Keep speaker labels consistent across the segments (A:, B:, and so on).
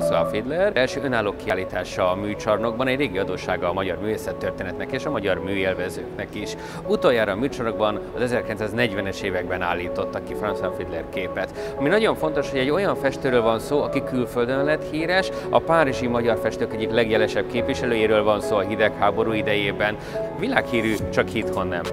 A: François Fiedler első önálló kiállítása a műcsarnokban, egy régi adóssága a magyar művészettörténetnek és a magyar műélvezőknek is. Utoljára a műcsarnokban az 1940-es években állítottak ki François Fiedler képet. Ami nagyon fontos, hogy egy olyan festőről van szó, aki külföldön lett híres, a párizsi magyar festők egyik legjelesebb képviselőjéről van szó a hidegháború idejében. Világhírű, csak itthon nem.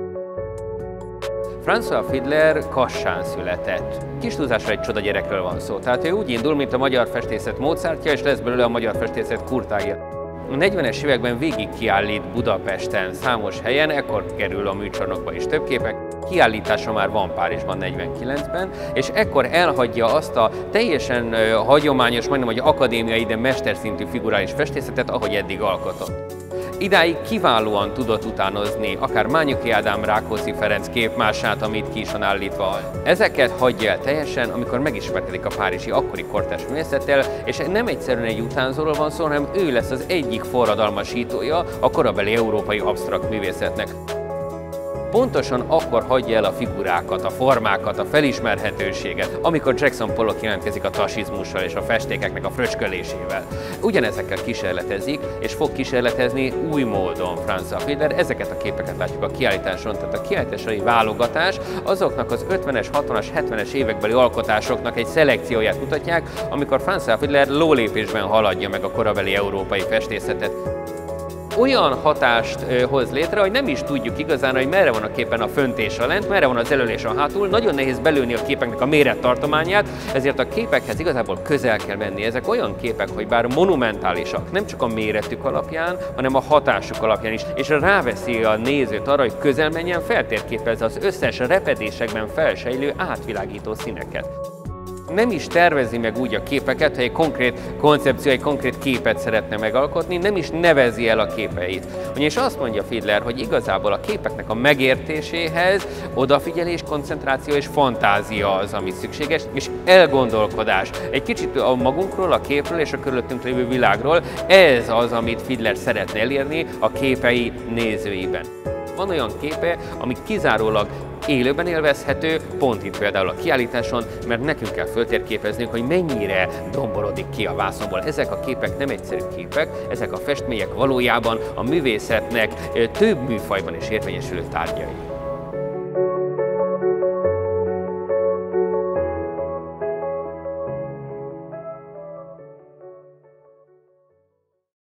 A: François Fiedler Kassán született. Kis túlzásra egy csoda gyerekről van szó. Tehát ő úgy indul, mint a magyar festészet Mozartja, és lesz belőle a magyar festészet Kurtágja. A 40-es években végig kiállít Budapesten, számos helyen, ekkor kerül a műcsarnokba is több képek. Kiállítása már van Párizsban 49-ben, és ekkor elhagyja azt a teljesen hagyományos, majdnem hogy akadémiai, de mesterszintű figurális festészetet, ahogy eddig alkotott. Idáig kiválóan tudott utánozni akár Mányoki Ádám, Rákóczi Ferenc képmását, amit ki is van állítva. Ezeket hagyja el teljesen, amikor megismerkedik a párizsi akkori kortárs művészettel, és nem egyszerűen egy utánzóról van szó, hanem ő lesz az egyik forradalmasítója a korabeli európai absztrakt művészetnek. Pontosan akkor hagyja el a figurákat, a formákat, a felismerhetőséget, amikor Jackson Pollock jelentkezik a tasizmussal és a festékeknek a fröcskölésével. Ugyanezekkel kísérletezik, és fog kísérletezni új módon François Fiedler. Ezeket a képeket látjuk a kiállításon, tehát a kiállításai válogatás azoknak az 50-es, 60-as, 70-es évekbeli alkotásoknak egy szelekcióját mutatják, amikor François Fiedler lólépésben haladja meg a korabeli európai festészetet. Olyan hatást hoz létre, hogy nem is tudjuk igazán, hogy merre van a képen a fönt és a lent, merre van az elől és a hátul. Nagyon nehéz belőni a képeknek a mérettartományát, ezért a képekhez igazából közel kell menni. Ezek olyan képek, hogy bár monumentálisak, nem csak a méretük alapján, hanem a hatásuk alapján is, és ráveszi a nézőt arra, hogy közel menjen, feltérképezze az összes repedésekben felsejlő átvilágító színeket. Nem is tervezi meg úgy a képeket, ha egy konkrét koncepció, egy konkrét képet szeretne megalkotni, nem is nevezi el a képeit. És azt mondja Fiedler, hogy igazából a képeknek a megértéséhez odafigyelés, koncentráció és fantázia az, ami szükséges, és elgondolkodás. Egy kicsit a magunkról, a képről és a körülöttünk lévő világról, ez az, amit Fiedler szeretne elérni a képei nézőiben. Van olyan képe, ami kizárólag élőben élvezhető, pont itt például a kiállításon, mert nekünk kell föltérképeznünk, hogy mennyire domborodik ki a vászonból. Ezek a képek nem egyszerű képek, ezek a festmények valójában a művészetnek több műfajban is érvényesülő tárgyai.